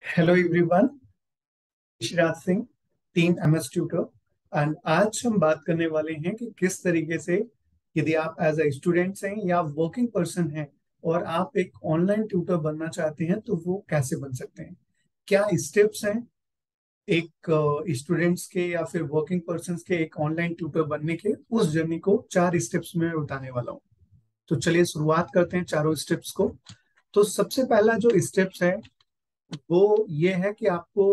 Hello everyone, Shiraj Singh, team MS tutor. And आज हम बात करने वाले हैं कि किस तरीके से यदि आप एज अ स्टूडेंट्स हैं या वर्किंग पर्सन हैं और आप एक ऑनलाइन ट्यूटर बनना चाहते हैं तो वो कैसे बन सकते हैं। क्या स्टेप्स हैं एक स्टूडेंट्स के या फिर वर्किंग पर्सन के एक ऑनलाइन ट्यूटर बनने के। उस जर्नी को 4 स्टेप्स में बताने वाला हूँ। तो चलिए शुरुआत करते हैं चारों स्टेप्स को। तो सबसे पहला जो स्टेप्स है वो ये है कि आपको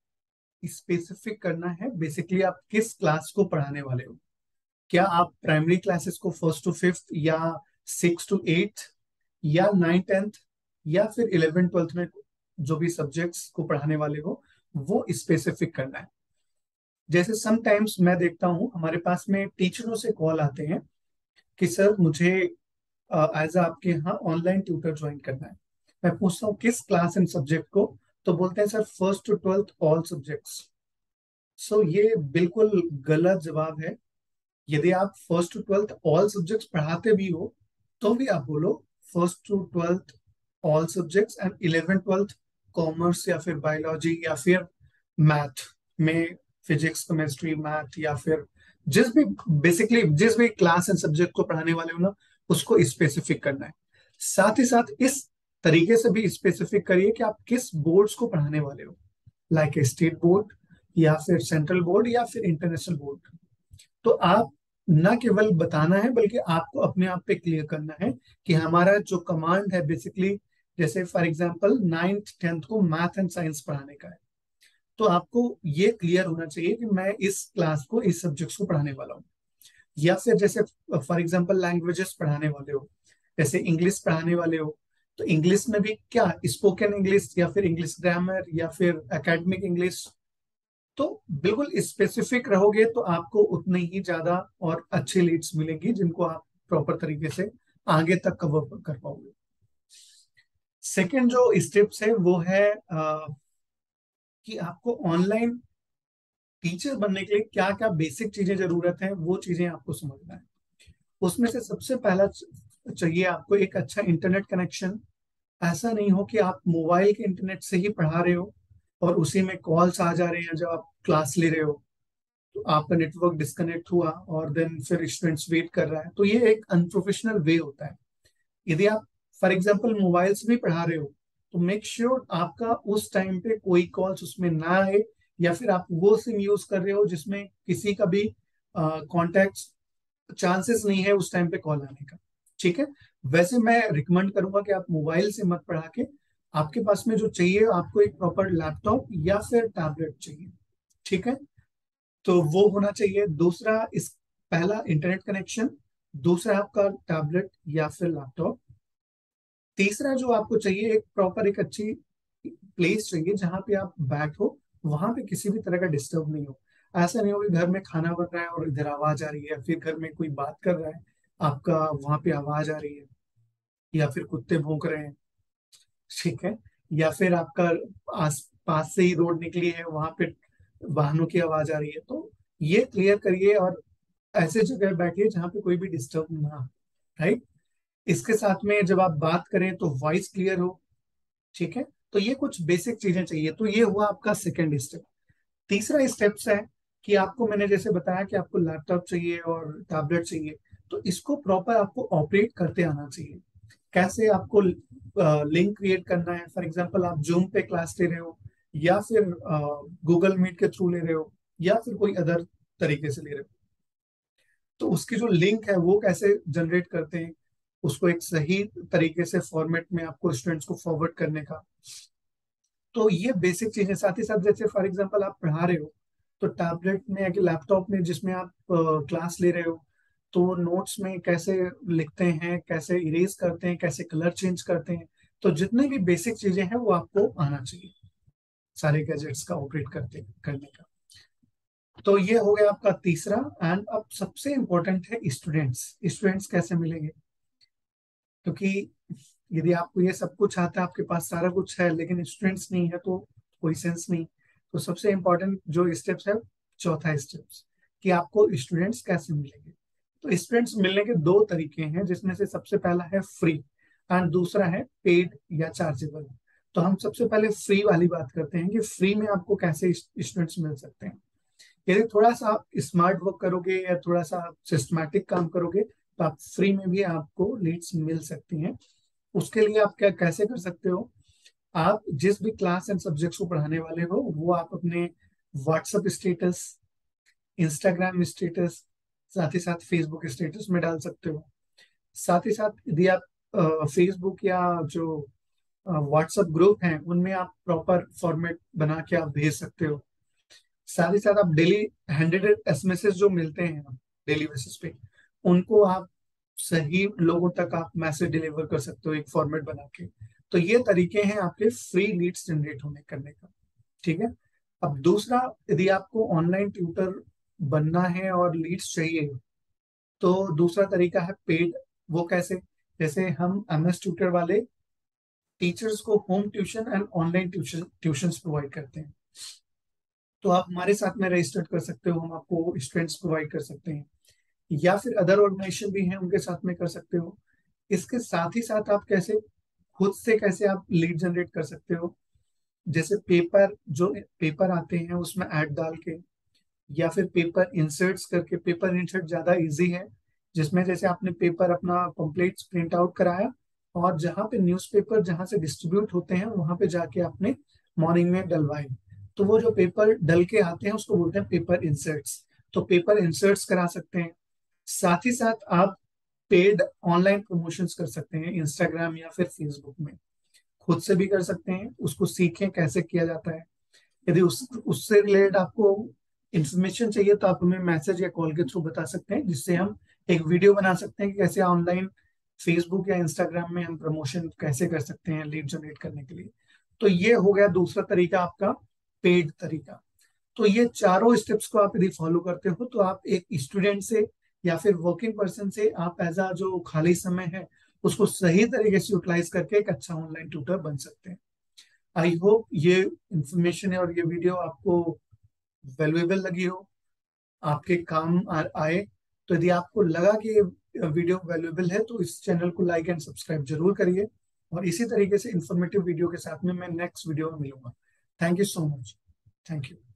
स्पेसिफिक करना है बेसिकली आप किस क्लास को पढ़ाने वाले हो। क्या आप प्राइमरी क्लासेस को फर्स्ट टू फिफ्थ या सिक्स टू एट्थ या 9th 10th या फिर 11th 12th में जो भी सब्जेक्ट्स को पढ़ाने वाले हो वो स्पेसिफिक करना है। जैसे समटाइम्स मैं देखता हूँ हमारे पास में टीचरों से कॉल आते हैं कि सर मुझे एज आपके यहाँ ऑनलाइन ट्यूटर ज्वाइन करना है। मैं पूछता हूँ किस क्लास एंड सब्जेक्ट को, तो बोलते हैं sir first to twelfth all subjects. So ये बिल्कुल गलत जवाब है। यदि आप first to twelfth all subjects पढ़ाते भी हो तो भी आप बोलो first to twelfth all subjects and 11th 12th commerce या फिर बायोलॉजी या फिर मैथ में फिजिक्स केमिस्ट्री मैथ या फिर जिस भी बेसिकली जिस भी क्लास एंड सब्जेक्ट को पढ़ाने वाले हो ना उसको स्पेसिफिक करना है। साथ ही साथ इस तरीके से भी स्पेसिफिक करिए कि आप किस बोर्ड्स को पढ़ाने वाले हो, लाइक स्टेट बोर्ड या फिर सेंट्रल बोर्ड या फिर इंटरनेशनल बोर्ड। तो आप न केवल बताना है बल्कि आपको अपने आप पे क्लियर करना है कि हमारा जो कमांड है बेसिकली, जैसे फॉर एग्जांपल 9th 10th को मैथ एंड साइंस पढ़ाने का है, तो आपको ये क्लियर होना चाहिए कि मैं इस क्लास को इस सब्जेक्ट्स को पढ़ाने वाला हूँ। या फिर जैसे फॉर एग्जांपल लैंग्वेजेस पढ़ाने वाले हो, जैसे इंग्लिश पढ़ाने वाले हो, तो इंग्लिश में भी क्या स्पोकन इंग्लिश या फिर इंग्लिश ग्रामर या फिर एकेडमिक इंग्लिश। तो बिल्कुल स्पेसिफिक रहोगे तो आपको उतनी ही ज्यादा और अच्छी लीड्स मिलेंगी जिनको आप प्रॉपर तरीके से आगे तक कवर कर पाओगे। सेकंड जो स्टेप्स है वो है कि आपको ऑनलाइन टीचर बनने के लिए क्या क्या बेसिक चीजें जरूरत है वो चीजें आपको समझना है। उसमें से सबसे पहला चाहिए आपको एक अच्छा इंटरनेट कनेक्शन। ऐसा नहीं हो कि आप मोबाइल के इंटरनेट से ही पढ़ा रहे हो और उसी में कॉल्स आ जा रहे हैं जब आप क्लास ले रहे हो, तो आपका नेटवर्क डिस्कनेक्ट हुआ और देन फिर स्टूडेंट्स वेट कर रहा है, तो ये एक अनप्रोफेशनल वे होता है। यदि आप फॉर एग्जांपल मोबाइल से भी पढ़ा रहे हो तो मेक श्योर आपका उस टाइम पे कोई कॉल्स उसमें ना आए, या फिर आप वो सिम यूज कर रहे हो जिसमें किसी का भी कॉन्टेक्ट चांसेस नहीं है उस टाइम पे कॉल आने का। ठीक है। वैसे मैं रिकमेंड करूंगा कि आप मोबाइल से मत पढ़ा के आपके पास में जो चाहिए आपको एक प्रॉपर लैपटॉप या फिर टैबलेट चाहिए। ठीक है। तो वो होना चाहिए। दूसरा इस पहला इंटरनेट कनेक्शन, दूसरा आपका टैबलेट या फिर लैपटॉप। तीसरा जो आपको चाहिए एक प्रॉपर एक अच्छी प्लेस चाहिए जहां पे आप बैठो, वहां पे किसी भी तरह का डिस्टर्ब नहीं हो। ऐसा नहीं हो कि घर में खाना बन रहा है और इधर आवाज आ रही है, फिर घर में कोई बात कर रहा है आपका वहां पे आवाज आ रही है, या फिर कुत्ते भौंक रहे हैं। ठीक है। या फिर आपका आस पास से ही रोड निकली है वहां पे वाहनों की आवाज आ रही है, तो ये क्लियर करिए और ऐसे जगह बैठिए जहाँ पे कोई भी डिस्टर्ब ना हो। राइट। इसके साथ में जब आप बात करें तो वॉइस क्लियर हो। ठीक है। तो ये कुछ बेसिक चीजें चाहिए। तो ये हुआ आपका सेकेंड स्टेप। तीसरा स्टेप्स है कि आपको मैंने जैसे बताया कि आपको लैपटॉप चाहिए और टैबलेट चाहिए, तो इसको प्रॉपर आपको ऑपरेट करते आना चाहिए। कैसे आपको लिंक क्रिएट करना है, फॉर एग्जांपल आप जूम पे क्लास ले रहे हो या फिर गूगल मीट के थ्रू ले रहे हो या फिर कोई अदर तरीके से ले रहे हो, तो उसकी जो लिंक है वो कैसे जनरेट करते हैं, उसको एक सही तरीके से फॉर्मेट में आपको स्टूडेंट्स को फॉरवर्ड करने का। तो ये बेसिक चीजें। साथ ही साथ जैसे फॉर एग्जांपल आप पढ़ा रहे हो तो टैबलेट में या कि लैपटॉप में जिसमें आप क्लास ले रहे हो, तो नोट्स में कैसे लिखते हैं, कैसे इरेज करते हैं, कैसे कलर चेंज करते हैं, तो जितने भी बेसिक चीजें हैं वो आपको आना चाहिए सारे गैजेट्स का ऑपरेट करते करने का। तो ये हो गया आपका तीसरा। एंड अब सबसे इंपॉर्टेंट है स्टूडेंट्स। स्टूडेंट्स कैसे मिलेंगे, क्योंकि यदि आपको ये सब कुछ आता है, आपके पास सारा कुछ है, लेकिन स्टूडेंट्स नहीं है तो कोई सेंस नहीं। तो सबसे इंपॉर्टेंट जो स्टेप्स है, चौथा स्टेप्स, कि आपको स्टूडेंट्स कैसे मिलेंगे। तो स्टूडेंट्स मिलने के दो तरीके हैं, जिसमें से सबसे पहला है फ्री एंड दूसरा है पेड या चार्जेबल। तो हम सबसे पहले फ्री वाली बात करते हैं कि फ्री में आपको कैसे स्टूडेंट्स मिल सकते हैं। यदि थोड़ा सा आप स्मार्ट वर्क करोगे या थोड़ा सा आप सिस्टमैटिक काम करोगे तो आप फ्री में भी आपको लीड्स मिल सकती हैं। उसके लिए आप क्या कैसे कर सकते हो, आप जिस भी क्लास एंड सब्जेक्ट्स को पढ़ाने वाले हो वो आप अपने व्हाट्सएप स्टेटस, इंस्टाग्राम स्टेटस, साथ ही साथ फेसबुक स्टेटस में डाल सकते हो। साथ ही साथ यदि आप फेसबुक या जो व्हाट्सएप ग्रुप हैं उनमें आप प्रॉपर फॉर्मेट बना के आप भेज सकते हो। साथ ही साथ आप डेली 100 एसएमएस जो मिलते हैं डेली बेसिस पे, उनको आप सही लोगों तक आप मैसेज डिलीवर कर सकते हो एक फॉर्मेट बना के। तो ये तरीके हैं आपके फ्री लीड्स जनरेट होने करने का। ठीक है। अब दूसरा, यदि आपको ऑनलाइन ट्यूटर बनना है और लीड्स चाहिए तो दूसरा तरीका है पेड। वो कैसे? जैसे हम एमएस ट्यूटर वाले टीचर्स को home tuition and online tuitions provide करते हैं। तो आप हमारे साथ में रजिस्टर कर सकते हो, हम आपको स्टूडेंट्स प्रोवाइड कर सकते हैं, या फिर अदर ऑर्गेनाइजेशन भी हैं उनके साथ में कर सकते हो। इसके साथ ही साथ आप कैसे खुद से कैसे आप लीड जनरेट कर सकते हो, जैसे पेपर, जो पेपर आते हैं उसमें ऐड डाल के, या फिर पेपर इंसर्ट्स करके। पेपर इंसर्ट ज्यादा इजी है, जिसमें जैसे आपने पेपर अपना कंप्लीट प्रिंट आउट कराया और जहाँ पे न्यूज़पेपर जहाँ से डिस्ट्रीब्यूट होते हैं वहां पे जाके आपने मॉर्निंग में डलवाए, तो वो जो पेपर डल के आते हैं उसको बोलते हैं पेपर इंसर्ट्स। तो पेपर इंसर्ट्स करा सकते हैं। साथ ही साथ आप पेड ऑनलाइन प्रमोशंस कर सकते हैं इंस्टाग्राम या फिर फेसबुक में। खुद से भी कर सकते हैं, उसको सीखें कैसे किया जाता है। यदि उससे रिलेटेड आपको इंफॉर्मेशन चाहिए तो आप हमें मैसेज या कॉल के थ्रू बता सकते हैं, जिससे हम एक वीडियो बना सकते हैं कि कैसे ऑनलाइन फेसबुक या इंस्टाग्राम में हम प्रमोशन कैसे कर सकते हैं लीड जनरेट करने के लिए। तो ये हो गया दूसरा तरीका आपका, पेड तरीका। तो ये चारों स्टेप्स को आप यदि फॉलो करते हो तो आप एक स्टूडेंट से या फिर वर्किंग पर्सन से आप एज आ जो खाली समय है उसको सही तरीके से यूटिलाइज करके एक अच्छा ऑनलाइन ट्यूटर बन सकते हैं। आई होप ये इंफॉर्मेशन है और ये वीडियो आपको वैल्यूएबल लगी हो, आपके काम आए। तो यदि आपको लगा कि ये वीडियो वैल्यूएबल है तो इस चैनल को लाइक एंड सब्सक्राइब जरूर करिए, और इसी तरीके से इंफॉर्मेटिव वीडियो के साथ में मैं नेक्स्ट वीडियो में मिलूंगा। Thank you so much. Thank you.